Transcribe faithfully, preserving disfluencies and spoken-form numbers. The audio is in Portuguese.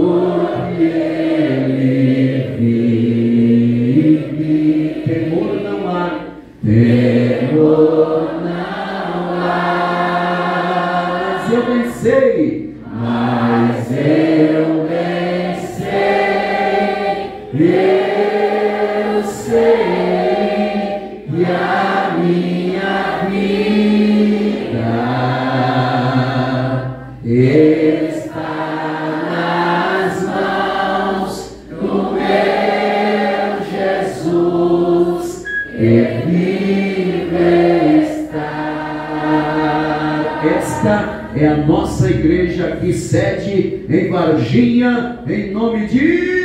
porque Ele vive. Temor não há, temor não há. Mas eu venci, mas eu venci. Eu sei que a minha vida está nas mãos do meu Jesus, que vive está. Esta é a nossa igreja aqui, sede em Varginha, em nome de